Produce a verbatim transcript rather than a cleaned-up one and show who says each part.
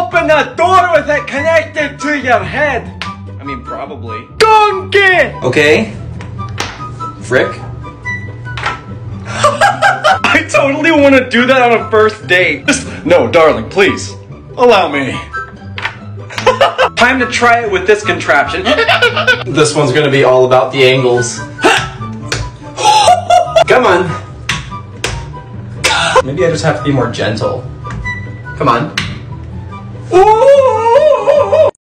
Speaker 1: open a door with it connected to your head? I mean, probably. Donkey!
Speaker 2: Okay. Frick?
Speaker 1: I totally want to do that on a first date. Just, no, darling, please. Allow me. Time to try it with this contraption.
Speaker 2: This one's gonna be all about the angles. Come on. Maybe I just have to be more gentle. Come on.
Speaker 1: Ooh!